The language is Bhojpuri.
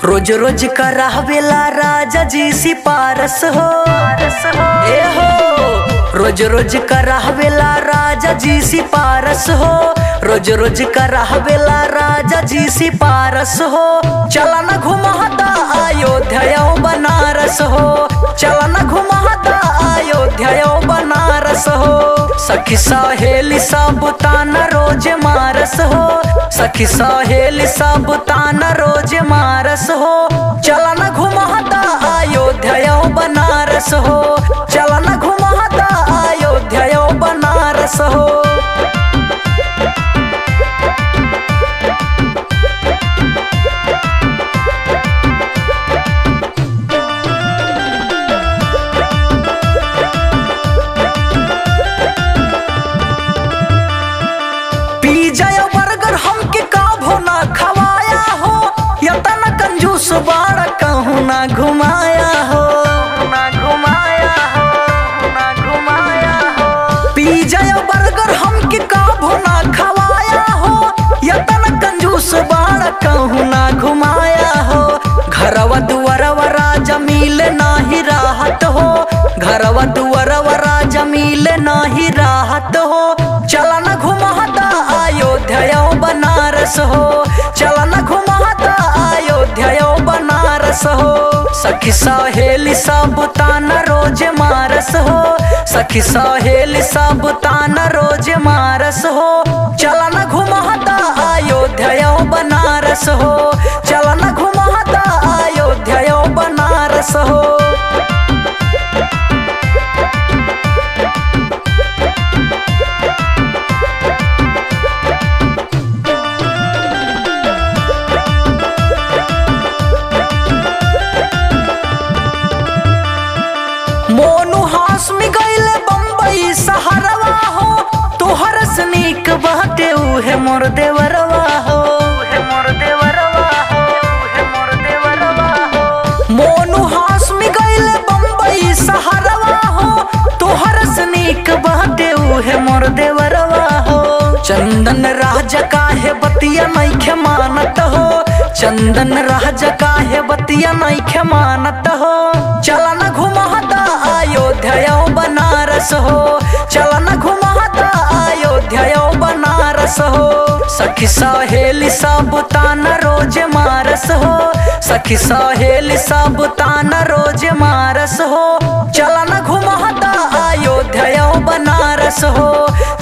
रोज रोज करावेला राजा जी सिफारस हो। ए हो रोज रोज करावेला राजा जी सिफारस हो। रोज रोज करावेला राजा जी सिफारस हो। चला न घुमाता अयोध्या बनारस हो। चला न घुमाता अयोध्या बनारस हो। सखी सहेली सब ताना रोज मारस हो। सखी सहेली सब ताना रोज मारस हो। चला न घुमाता अयोध्या बनारस हो। चला न घुमाता अयोध्या बनारस हो। बाड़ा कहूँ ना घुमाया हो, ना घुमाया हो, ना घुमाया हो। पिज़्ज़ा या बर्गर हमके काबो ना खवाया हो। यतना कंजूस बाड़ा कहूँ ना घुमाया हो। घरवा दुआरवा राजा मिले नाही राहत हो। घरवा दुआरवा राजा मिले नाही राहत हो। चला न घुमाता अयोध्या बनारस हो। चला न घुमाता अयोध्या बनारस हो। सखी सहेली सब ताना रोज मारस हो। सखी सहेली सब ताना रोज मारस हो। चला न घुमाता अयोध्या बनारस हो। चला न घुमाता अयोध्या बनारस हो। मोनू हास में गईले बम्बई सहरवा हो। तोहर सनीक बहते उहे मोर देवरवा हो। मोर देवरवा हो, मोर देवरवा हो। मोनू हास में गईले बम्बई सहरवा हो। तोहर सनीक बहते उहे मोर देवरवा हो। चंदन राजा काहे बतिया नइखे मानत हो। चंदन राजा काहे बतिया नइखे मानत हो। चला न घुमाता अयोध्या बनारस हो। चला न घुमाता अयोध्या बनारस हो। सखी सहेली सब ताना रोज मारस हो। सखी सहेली सब ताना रोज मारस हो। चला न घुमाता अयोध्या बनारस हो।